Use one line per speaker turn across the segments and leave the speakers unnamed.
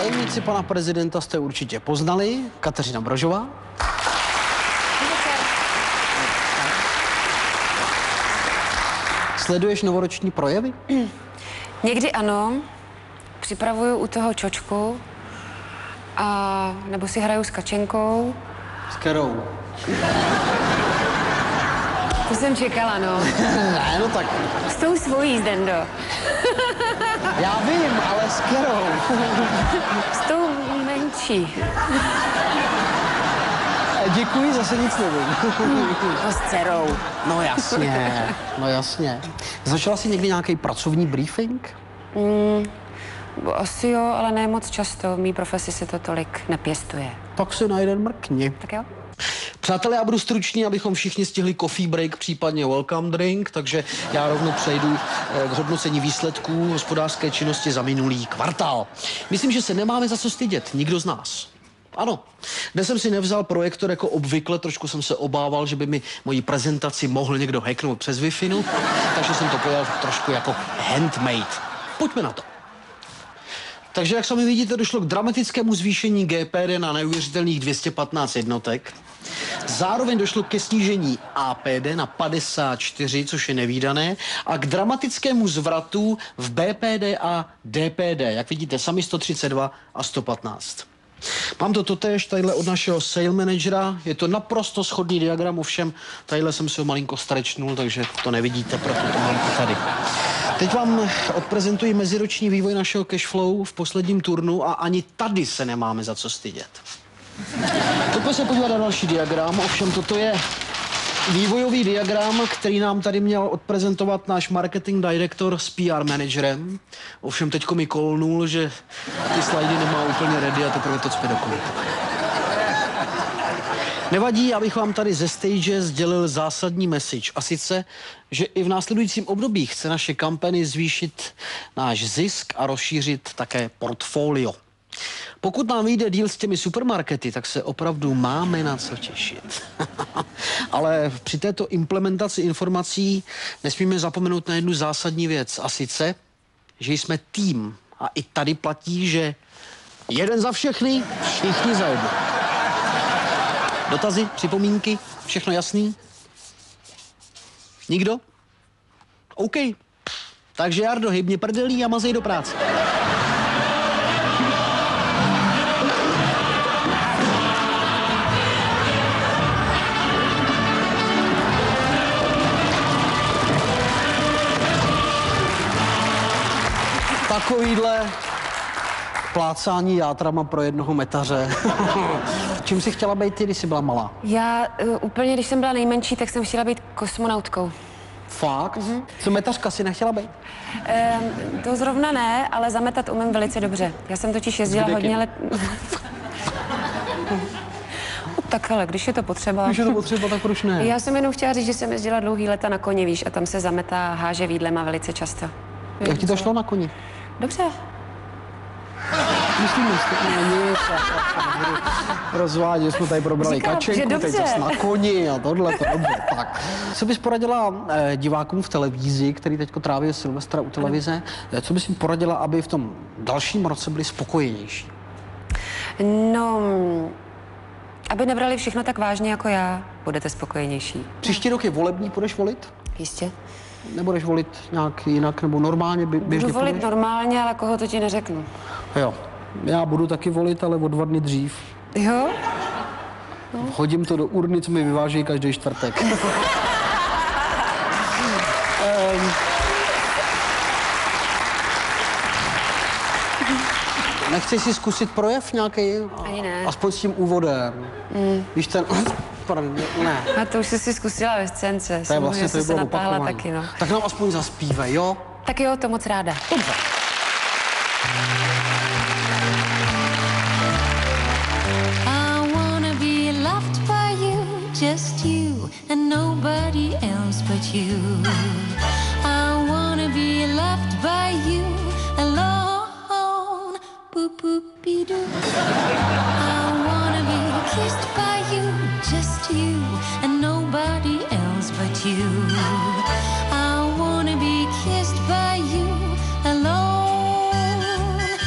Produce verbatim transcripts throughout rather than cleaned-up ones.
Tajemnici pana prezidenta jste určitě poznali. Kateřina Brožová. Sleduješ novoroční projevy?
Někdy ano. Připravuju u toho čočku. A nebo si hraju s Kačenkou.
S kterou?
To jsem čekala, no.
Ne, no tak.
S tou svojí, Zdendo.
Já vím, ale s kterou?
S tou menší.
Děkuji, zase nic nevím.
No s dcerou.
No jasně, no jasně. Začala jsi někdy nějaký pracovní briefing?
Mm, asi jo, ale ne moc často. V mý profesi se to tolik nepěstuje.
Pak si na jeden mrkni.
Tak jo?
Přátelé, já budu stručný, abychom všichni stihli coffee break, případně welcome drink, takže já rovnou přejdu k hodnocení výsledků hospodářské činnosti za minulý kvartál. Myslím, že se nemáme za co stydět, nikdo z nás. Ano, dnes jsem si nevzal projektor jako obvykle, trošku jsem se obával, že by mi moji prezentaci mohl někdo hacknout přes Wi-Fi, takže jsem to pojal trošku jako handmade. Pojďme na to. Takže, jak sami vidíte, došlo k dramatickému zvýšení G P D na neuvěřitelných dvě stě patnáct jednotek. Zároveň došlo ke snížení A P D na padesát čtyři, což je nevídané, a k dramatickému zvratu v B P D a D P D. Jak vidíte, sami sto třicet dva a sto patnáct. Mám to totéž tadyhle od našeho sale managera. Je to naprosto shodný diagram, ovšem tadyhle jsem si ho malinko strečnul, takže to nevidíte, proto to mám tady. Teď vám odprezentuji meziroční vývoj našeho cashflow v posledním turnu a ani tady se nemáme za co stydět. Pojďme se podívat na další diagram, ovšem toto je vývojový diagram, který nám tady měl odprezentovat náš marketing director s P R managerem. Ovšem teďko mi kolnul, že ty slajdy nemá úplně ready a teprve to cpe do konta. Nevadí, abych vám tady ze stage sdělil zásadní message. A sice, že i v následujícím období chce naše kampany zvýšit náš zisk a rozšířit také portfolio. Pokud nám vyjde deal s těmi supermarkety, tak se opravdu máme na co těšit. Ale při této implementaci informací nesmíme zapomenout na jednu zásadní věc. A sice, že jsme tým. A i tady platí, že jeden za všechny, všichni za jedno. Dotazy, připomínky, všechno jasný? Nikdo? OK. Takže Jardo, hybně prdelí a mazej do práce. Takovýhle plácání játrama pro jednoho metaře. Čím jsi chtěla být ty, když jsi byla malá?
Já uh, úplně, když jsem byla nejmenší, tak jsem chtěla být kosmonautkou.
Fakt? Mm-hmm. Co metařka si nechtěla být?
Um, to zrovna ne, ale zametat umím velice dobře. Já jsem totiž jezdila
Zbytek
hodně let... Tak ale, když je to potřeba...
Když je to potřeba, tak proč ne?
Já jsem jenom chtěla říct, že jsem jezdila dlouhý leta na koni, víš, a tam se zametá háže vídlema velice často.
Jak ti to šlo na koni?
Dobře.
Myslím, že nic, rozvádě, jsme tady probrali
Říkám,
Kačenku, teď zase na koni a tohle, to dobře, tak. Co bys poradila eh, divákům v televizi, který teďko tráví Silvestra u televize, eh, co bys jim poradila, aby v tom dalším roce byli spokojenější?
No, aby nebrali všechno tak vážně jako já, budete spokojenější.
Příští rok je volební, půjdeš volit?
Jistě.
Nebudeš volit nějak jinak, nebo normálně běžně?
Budu volit
půjdeš?
normálně, ale koho to ti neřeknu.
Jo, já budu taky volit, ale o dva dny dřív.
Jo?
No. Hodím to do urny, co mi vyvážejí každý čtvrtek. um, Nechceš si zkusit projev nějaký?
Ani ne.
Aspoň s tím úvodem. Mm. Víš ten... Ne.
A to už jsi si zkusila ve scénce.
To je vlastně, to
se
bylo
natáhla
opakování.
taky, no.
Tak nám aspoň zaspívej, jo?
Tak jo, to moc ráda.
Dobře.
I wanna be loved by you, just you, and nobody else but you. I wanna be loved by you, alone, boop boop be doo. I wanna be kissed by you, just you, and nobody else but you. I wanna be kissed by you, alone.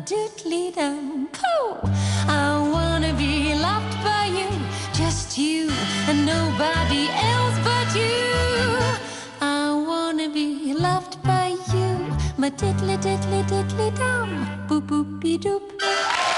doodly dum. Pooh! I wanna be loved by you, just you and nobody else but you. I wanna be loved by you, my diddly diddly diddly dum. Boop boopy doop.